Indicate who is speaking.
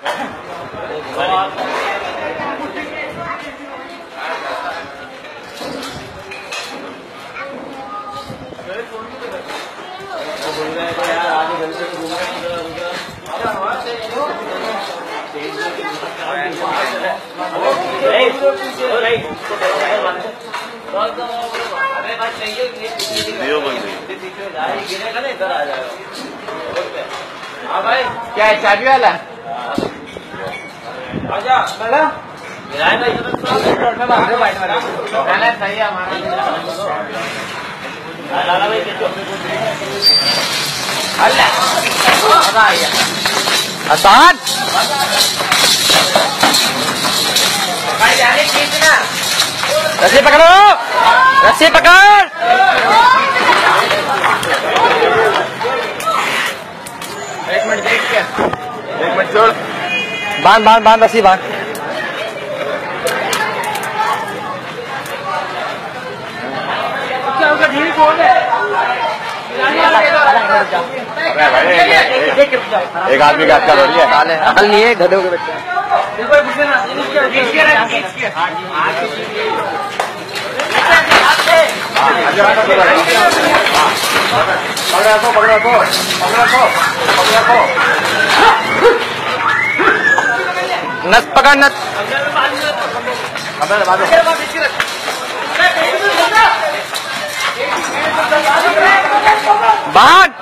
Speaker 1: क्या है चाबी वाला? आजा मैडम सही है हमारा। आसान रस्सी पकड़ो, रस्सी पकड़। एक मिनट देख के, एक मिनट छोड़। बांध बांध बांध रस्सी बांध। क्या ढील कौन है? एक आदमी का अच्छा थोड़ी है, अकल नहीं है गधों के बच्चे। नस पकड़ नस बाहर